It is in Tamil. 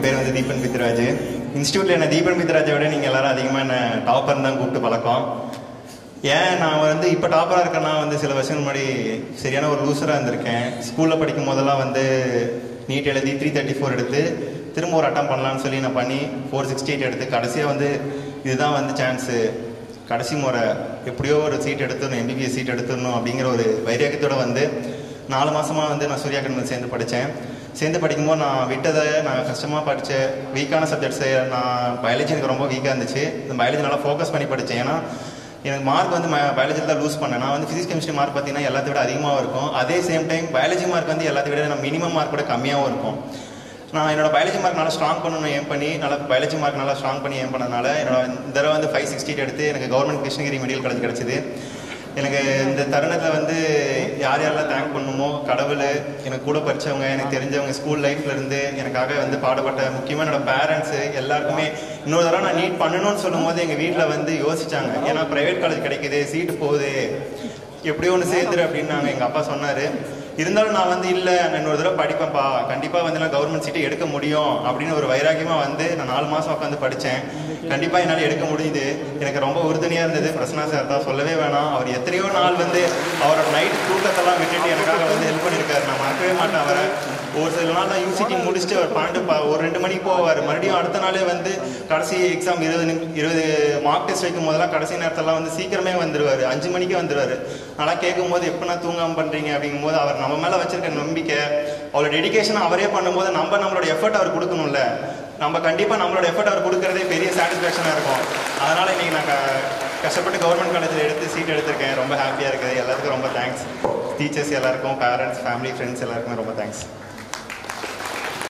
பேர் வந்து தீபன் பித்ராஜ். இன்ஸ்டியூட்டில் என்ன தீபன் பித்ராஜை விட நீங்கள் எல்லாரும் அதிகமாக என்ன டாப்பர் தான் கூப்பிட்டு பழக்கம். ஏன் நான் வந்து இப்போ டாப்பராக இருக்கேன்னா வந்து சில வருஷம் முன்னாடி சரியான ஒரு லூசராக இருந்திருக்கேன். ஸ்கூலில் படிக்கும் போதெல்லாம் வந்து நீட் எழுதி 334 எடுத்து திரும்ப ஒரு அட்டம் பண்ணலான்னு சொல்லி நான் பண்ணி 468 எடுத்து கடைசியாக வந்து இதுதான் வந்து சான்ஸு, கடைசி முறை எப்படியோ ஒரு சீட் எடுத்துடணும், எம்பிபிஎஸ் சீட் எடுத்துடணும் அப்படிங்கிற ஒரு வைராக்கியத்தோடு வந்து 4 மாதமாக வந்து நான் சூர்யா அகாடமியில் சேர்ந்து படித்தேன். சேர்ந்து படிக்கும்போது நான் விட்டதை நான் கஷ்டமாக படித்த வீக்கான சப்ஜெக்ட்ஸு, நான் பயாலஜி எனக்கு ரொம்ப வீக்காக இருந்துச்சு. இந்த பயாலஜி நல்லா ஃபோக்கஸ் பண்ணி படித்தேன். ஏன்னா எனக்கு மார்க் வந்து பயாலஜியில் தான் லூஸ் பண்ணேன். நான் வந்து ஃபிசிக்ஸ் கெமிஸ்ட்ரி மார்க் பார்த்தீங்கன்னா எல்லாத்தை விட அதிகமாக இருக்கும். அதே சேம் டைம் பயாலஜி மார்க் வந்து எல்லாத்தை விட நான் மினிமம் மார்க் கூட கம்மியாகவும் இருக்கும். நான் என்னோட பயாலஜி மார்க் நல்லா ஸ்ட்ராங் பண்ணணும் ஏம் பண்ணி பயாலஜி மார்க் நல்லா ஸ்ட்ராங் பண்ணி ஏம் பண்ணதுனால என்னோட இந்த தடவை வந்து 568 எடுத்து எனக்கு கவர்மெண்ட் கிருஷ்ணகிரி மெடிக்கல் காலேஜ் கிடச்சிது. எனக்கு இந்த தருணத்தில் வந்து யாரெல்லாம் தேங்க் பண்ணணுமோ கடவுள், எனக்கு கூட படித்தவங்க, எனக்கு தெரிஞ்சவங்க, ஸ்கூல் லைஃப்லேருந்து எனக்காக வந்து பாடுபட்ட முக்கியமாக என்னோடய பேரண்ட்ஸு எல்லாருக்குமே. இன்னொரு தடவை நான் நீட் பண்ணணும்னு சொல்லும் போது எங்கள் வீட்டில் வந்து யோசிச்சாங்க. ஏன்னா ப்ரைவேட் காலேஜ் கிடைக்குது, சீட்டு போகுது, எப்படியோ ஒன்று சேர்த்துரு அப்படின்னு எங்கள் அப்பா சொன்னார். இருந்தாலும் நான் வந்து இல்லை, நான் இன்னொரு தடவை படிப்பேன்ப்பா, கண்டிப்பாக வந்து நான் கவர்மெண்ட் சீட்டை எடுக்க முடியும் அப்படின்னு ஒரு வைராக்கியமாக வந்து நான் 4 மாதம் உட்காந்து படித்தேன். கண்டிப்பாக என்னால் எடுக்க முடியுது. எனக்கு ரொம்ப உறுதுணையாக இருந்தது பிரசன்னா சார் தான், சொல்லவே வேணாம். அவர் எத்தனையோ நாள் வந்து அவரோட நைட் தூக்கத்தெல்லாம் விட்டுட்டு எனக்காக வந்து ஹெல்ப் பண்ணியிருக்காரு. நான் மறக்கவே மாட்டேன் அவரை. ஒரு சில நாள் நான் யூசிட்டி முடிச்சுட்டு அவர் 2 மணிக்கு போவார். மறுபடியும் அடுத்த நாளே வந்து கடைசி எக்ஸாம் 20 மார்க் டெஸ்ட் வைக்கும் போதெல்லாம் கடைசி நேரத்தெல்லாம் வந்து சீக்கிரமே வந்துடுவார், 5 மணிக்கே வந்துடுவார். நல்லா கேட்கும்போது எப்போ நான் தூங்காமல் பண்ணுறீங்க அப்படிங்கும்போது அவர் நம்ம மேலே வச்சிருக்க நம்பிக்கை, அவரோட டெடிகேஷன் அவரே பண்ணும்போது நம்மளோட எஃபர்ட் அவர் கொடுக்கணும்ல. நம்ம கண்டிப்பாக நம்மளோட எஃபர்ட் அவர் கொடுக்குறதே பெரிய சாட்டிஸ்ஃபேக்ஷனாக இருக்கும். அதனால் இன்றைக்கி நான் கஷ்டப்பட்டு கவர்மெண்ட் காலேஜில் எடுத்து சீட் எடுத்திருக்கேன். ரொம்ப ஹாப்பியாக இருக்குது. எல்லாத்துக்கும் ரொம்ப தேங்க்ஸ். டீச்சர்ஸ் எல்லாருக்கும், பேரண்ட்ஸ், ஃபேமிலி, ஃப்ரெண்ட்ஸ் எல்லாருக்குமே ரொம்ப தேங்க்ஸ்.